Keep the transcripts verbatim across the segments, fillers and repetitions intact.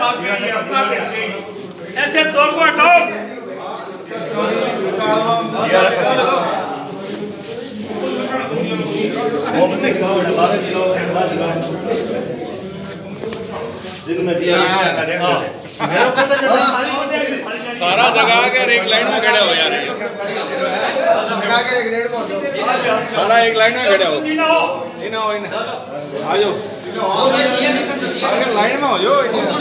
ऐसे चोर को हटाओ। सारा जगह के एक लाइन में खड़े हो यार, सारा एक लाइन में खड़े हो। इना हो इना आ जाओ, लाइन में हो जाओ।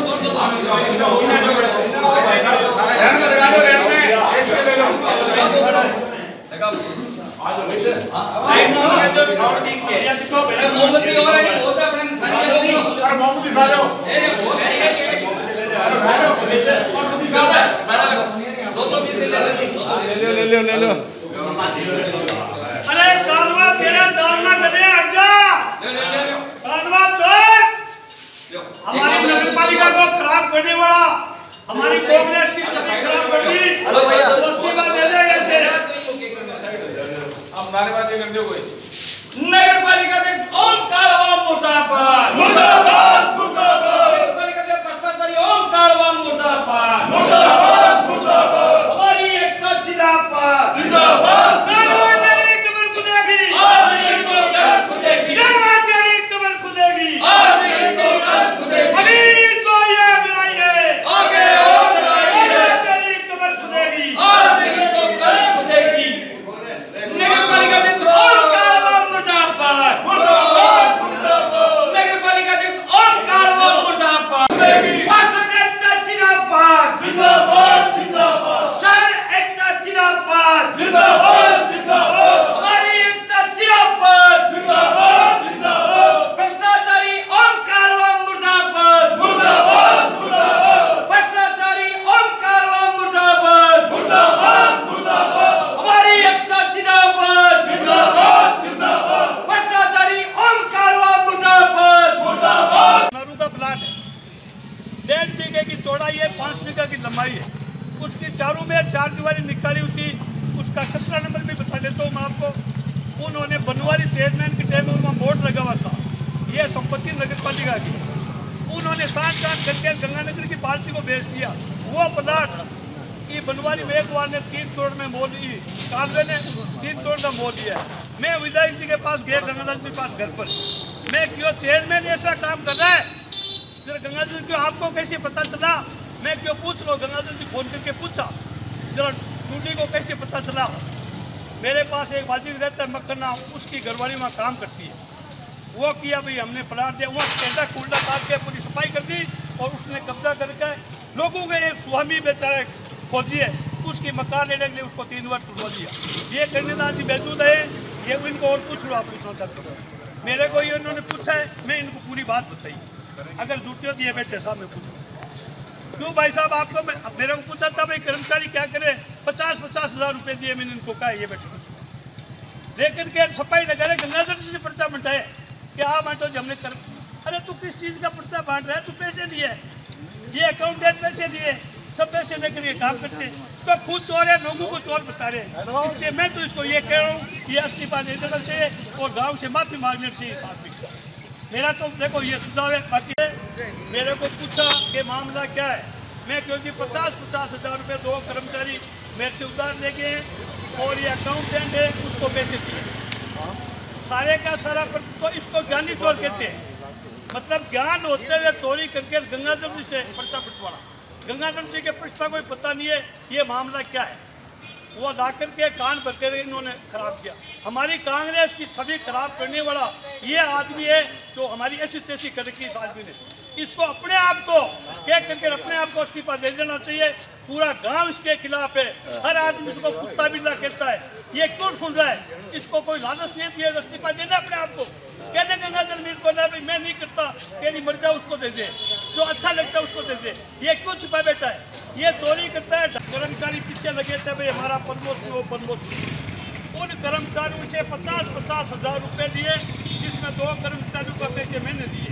मोमबत्ती हो रही है, बहुत अपने सारे लोग और मोमबत्ती उठा लो। ए बहुत सारा दो दो पीस ले ले ले ले ले लो। अरे कानवा तेरा सामना करने हट जा। कानवा चोर हमारी नगरपालिका को खराब करने वाला, हमारी कांग्रेस की छवि खराब कर दी। हेलो भैया उसकी बात दे दे ऐसे। अब नारेबाजी कर दो कोई। नगरपालिका के ओमकार आवाम मुर्दाबाद मुर्दाबाद मुर्दाबाद। नगरपालिका के भ्रष्टाचारी ओमकार आवाम मुर्दाबाद मुर्दाबाद मुर्दाबाद। हमारी एकता जिंदाबाद जिंदाबाद। कानवा तेरी कमर खुदेगी, आज नहीं तो कल खुदेगी। कानवा तेरी कमर खुदेगी, आज नहीं तो कल खुदेगी। अभी तो ये लड़ाई है, आगे और लड़ाई है। तेरी कमर खुदेगी, आज नहीं तो कल खुदेगी। नगरपालिका के ओमकार आवाम मुर्दाबाद मुर्दाबाद मुर्दाबाद। नगरपालिका के ओमकार आवाम मुर्दाबाद। पार्षद एकता जिंदाबाद जिंदाबाद जिंदाबाद। शहर एकता जिंदाबाद जिंदाबाद जिंदाबाद। हमारी एकता जिंदाबाद जिंदाबाद जिंदाबाद। भ्रष्टाचारी ओमकार आवाम मुर्दाबाद मुर्दाबाद मुर्दाबाद। भ्रष्टाचारी ओमकार आवाम मुर्दाबाद मुर्दाबाद मुर्दाबाद। हमारी एकता जिंदाबाद जिंदाबाद जिंदाबाद। भ्रष्टाचारी ओमकार आवाम मुर्दाबाद मुर्दाबाद। नारू का प्लाट है, डेढ़ बीघे की चौड़ाई है, पाँच बीघा की लंबाई है। उसकी चारों में चार दीवारी निकाली हुई, उसका कचरा नंबर भी बता देता हूँ मैं आपको। उन्होंने बनवारी चेयरमैन के टाइम में वहाँ बोर्ड लगा हुआ था, ये संपत्ति नगरपालिका की। उन्होंने साठ साठ करके गंगानगर की पार्टी को बेच दिया। वो प्लाट की बनवारी मेघवाल ने तीन करोड़ में मोल ली, कालवे ने तीन करोड़ का मोल लिया। मैं विधायक जी के पास गया, गंगाधर जी के पास घर पर। मैं क्यों चेयरमैन ऐसा काम कर रहा है, जरा गंगाधर जी आपको कैसे पता चला? मैं क्यों पूछ लो, गंगाधर जी फोन करके पूछा जरा टूटी को कैसे पता चला? मेरे पास एक बाजी रहता है मक्खना, उसकी घरवाली वहाँ काम करती है। वो किया भाई हमने प्लाट दिया, वहाँ टेंडा कूड़ा काट के पूरी सफाई कर दी और उसने कब्जा करके लोगों के एक स्वामी बेचारा फौजी है, उसकी मकान लेने के लिए उसको तीन बार तुड़वा दिया। ये करने का आज मौजूद है, ये इनको और पूछ लो, आप पूछना चाहते हो मेरे को, ये उन्होंने पूछा है, मैं इनको पूरी बात बताई। अगर झूठी होती है बैठे सामने पूछो। क्यों भाई साहब आपको मैं मेरे को पूछा था भाई कर्मचारी क्या करे, पचास पचास हजार रुपये दिए, मैंने इनको कहा ये बैठे लेकिन के सफाई लगा रहे, गंगाधर जी से पर्चा बंटाए कि हाँ बांटो जी हमने कर। अरे तू किस चीज़ का पर्चा बांट रहा है? तू पैसे दिए, ये अकाउंटेंट पैसे दिए, सब पैसे लेकर ये काम करते, तो खुद चोर है, लोगों को चोर बता रहे। इसलिए मैं तो इसको ये कह रहा हूँ ये इस्तीफा दे देना चाहिए और गांव से माफी मांगनी चाहिए साथ में। मेरा तो देखो ये सुझाव है। बाकी मेरे को पूछा कि मामला क्या है, मैं क्योंकि पचास पचास हजार रुपये दो कर्मचारी मेरे से उधार ले गए और ये अकाउंटेंट है उसको पैसे दिए सारे का सारा पर, तो इसको ज्ञानी चोर कहते हैं। मतलब ज्ञान होते हुए चोरी करके गंगाधर जी से पर्चा बंटवाना। गंगाधर जी के पर्चा कोई पता नहीं है ये मामला क्या है, वो ला करके कान भर कर इन्होंने खराब किया। हमारी कांग्रेस की छवि खराब करने वाला ये आदमी है जो हमारी ऐसी तैसी कर रखी इस आदमी ने। इसको अपने आप को क्या करके अपने आप को इस्तीफा दे देना चाहिए। पूरा गांव इसके खिलाफ है, हर आदमी इसको कुत्ता बिल्ला कहता है। ये क्यों सुन रहा है? इसको कोई लालच नहीं है इस्तीफा देना अपने आप को। कहते गंगाधर मीर को ना भाई मैं नहीं करता, तेरी मर्जा उसको दे दे, जो अच्छा लगता है उसको दे दे। ये क्यों छिपा बैठा है? ये चोरी करता है। कर्मचारी पीछे लगे थे भाई हमारा प्रमोशन वो प्रमोशन, उन कर्मचारियों से पचास पचास हजार रुपये दिए, जिसमें दो कर्मचारियों को पैसे मैंने दिए।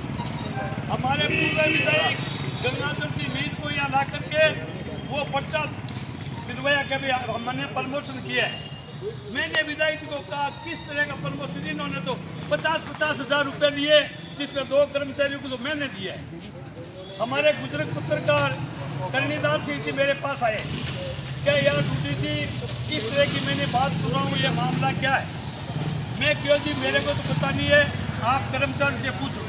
हमारे पूर्व विधायक गंगाधर जी मीर को यहाँ ला करके वो पर्चा दिलवाया कि भाई हमने प्रमोशन किया है। मैंने विधायक को कहा किस तरह का प्रमोशन, इन्होंने तो पचास पचास हजार रुपये लिए जिसमें दो कर्मचारियों को तो मैंने दिया है। हमारे बुजुर्ग पत्रकार करणीदास सिंह जी मेरे पास आए, क्या यार ड्यूटी थी, इस तरह की मैंने बात सुना हूँ, ये मामला क्या है? मैं क्यों जी, मेरे को तो पता नहीं है, आप कर्मचारी से पूछो।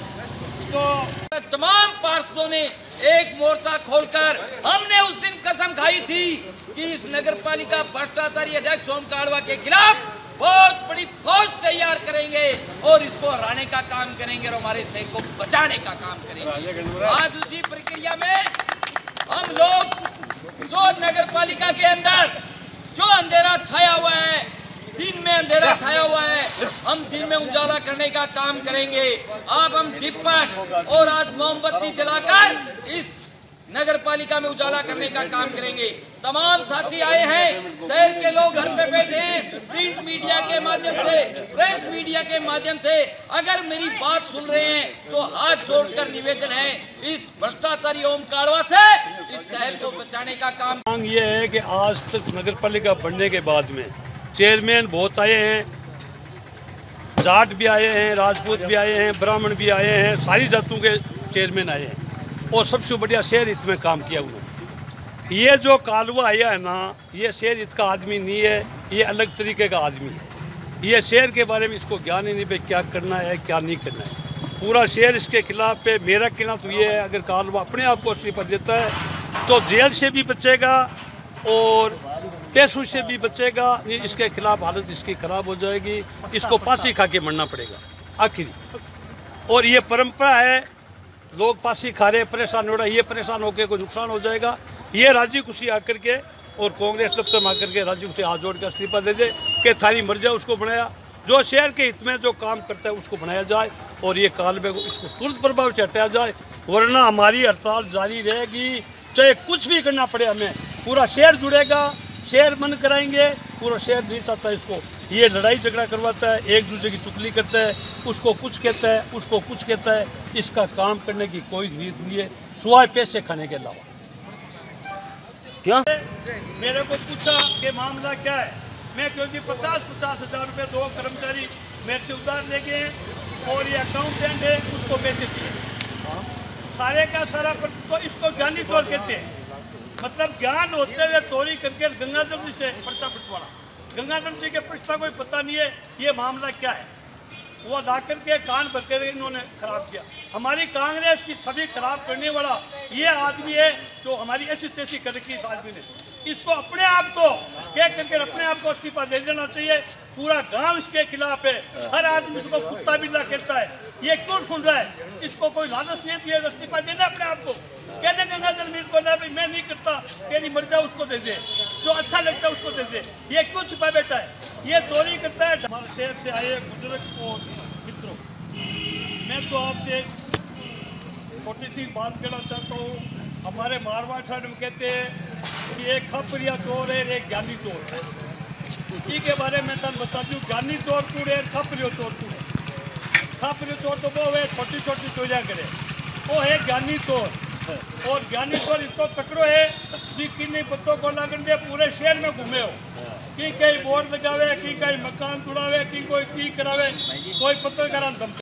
तो तमाम पार्षदों ने एक मोर्चा खोलकर हमने उस दिन कसम खाई थी कि इस नगर पालिका भ्रष्टाचारी अध्यक्ष ओम काड़वा के खिलाफ बहुत बड़ी फौज तैयार करेंगे और इसको हराने का काम करेंगे और हमारे शहर को बचाने का काम करेंगे। आज उसी प्रक्रिया में हम लोग जो नगर पालिका के अंदर जो अंधेरा छाया हुआ है, दिन में अंधेरा छाया हुआ है, हम दिन में उजाला करने का काम करेंगे। अब हम दीपक और आज मोमबत्ती जलाकर इस नगर पालिका में उजाला करने का काम करेंगे। तमाम साथी आए हैं, शहर के लोग घर पे बैठे हैं, प्रिंट मीडिया के माध्यम से, प्रेस मीडिया के माध्यम से अगर मेरी बात सुन रहे हैं तो हाथ जोड़कर निवेदन है, इस भ्रष्टाचारी ओम काड़वा से इस शहर को बचाने का काम। मांग ये है कि आज तक नगर पालिका बनने के बाद में चेयरमैन बहुत आए हैं, जाट भी आए हैं, राजपूत भी आए हैं, ब्राह्मण भी आए हैं, सारी जातों के चेयरमैन आए हैं और सबसे बढ़िया शहर हित में काम किया उन्होंने। ये जो कालवा आया है ना, ये शहर हित का आदमी नहीं है, ये अलग तरीके का आदमी है। ये शहर के बारे में इसको ज्ञान ही नहीं पे क्या करना है क्या नहीं करना है। पूरा शहर इसके खिलाफ पे। मेरा कहना तो ये है, अगर कालवा अपने आप को इस्तीफा देता है तो जेल से भी बचेगा और पैसों से भी बचेगा। इसके खिलाफ हालत इसकी खराब हो जाएगी, इसको फांसी खा के मरना पड़ेगा आखिरी। और ये परंपरा है, लोग फांसी खा रहे, परेशान हो रहा है, ये परेशान होकर कोई नुकसान हो जाएगा। ये राजी खुशी आकर के और कांग्रेस दफ्तर में आकर के राजी खुशी हाथ जोड़ के इस्तीफा दे दे कि थारी मर जाए, उसको बनाया। जो शहर के हित में जो काम करता है उसको बनाया जाए और ये कालबे को इसको तुरंत प्रभाव से हटाया जाए, वरना हमारी हड़ताल जारी रहेगी, चाहे कुछ भी करना पड़े हमें। पूरा शहर जुड़ेगा, शहर बंद कराएंगे, पूरा शहर नहीं चाहता इसको। ये लड़ाई झगड़ा करवाता है, एक दूसरे की चुगली करता है, उसको कुछ कहता है, उसको कुछ कहता है। इसका काम करने की कोई नीयत नहीं है, सुवाए पैसे खाने के अलावा। क्या मेरे को पूछा कि मामला क्या है, मैं क्योंकि पचास पचास हजार रुपये दो कर्मचारी मेरे से उधार ले गए और ये अकाउंटेंट है, उसको पैसे दिए सारे का सारा। तो इसको ज्ञानी चोर कहते हैं, मतलब ज्ञान होते हुए चोरी करके गंगाधर जी से पर्चा पिटवाना। गंगाधर जी के पर्चा कोई पता नहीं है ये मामला क्या है, वो ला करके कान भर कर इन्होंने खराब किया। हमारी कांग्रेस की छवि खराब करने वाला ये आदमी है जो हमारी ऐसी तैसी कर रखी इस आदमी ने। इसको अपने आप को कह करके अपने आप को इस्तीफा दे देना चाहिए। पूरा गांव इसके खिलाफ है, हर आदमी इसको कुत्ता बिल्ला कहता है। ये क्यों सुन रहा है? इसको कोई लालच नहीं है, इस्तीफा देना अपने आप को। कहने गंगाधर मीर को ना भाई मैं नहीं करता, तेरी मर जाओ, उसको दे दे, जो अच्छा लगता है उसको दे दे। ये क्यों छिपा बैठा है? ये चोरी करता है। हमारे शहर से आए बुजुर्ग और मित्रों, मैं तो आपसे छोटी सी बात कहना चाहता हूँ। हमारे मारवाड़ साइड में कहते हैं कि एक खपरिया चोर है, एक ज्ञानी चोर है। इसी के बारे में मैं बता दूँ, ज्ञानी चोर कूड़ है, खपरियो चोर कूड़ है। खपरियो चोर तो वो है छोटी छोटी चोरियाँ करे, वो है ज्ञानी चोर। और ज्ञानी चोर इतना तकड़ो है कि किन्हीं पत्तों को लगन दे पूरे शहर में घूमे हो, कि कहीं बोर्ड लगावे, कि कहीं मकान तुड़ावे, कि कोई की करावे, कोई पत्रकार धमकी